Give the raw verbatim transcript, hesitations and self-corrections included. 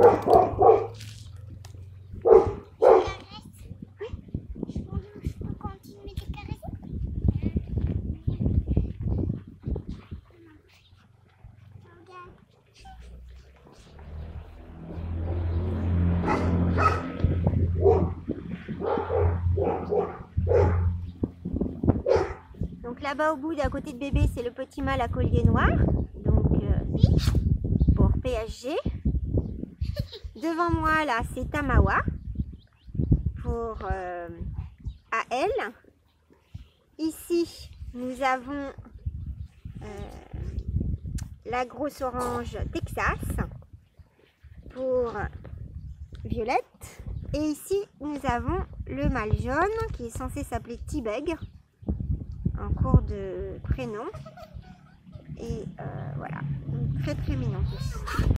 Donc là-bas au bout, à côté de bébé, c'est le petit mâle à collier noir. Donc euh, pour P S G. Devant moi là, c'est Tamawa pour euh, A L. Ici, nous avons euh, la grosse orange Texas pour Violette. Et ici, nous avons le mâle jaune qui est censé s'appeler T-Bug en cours de prénom. Et euh, voilà, très très mignon tous.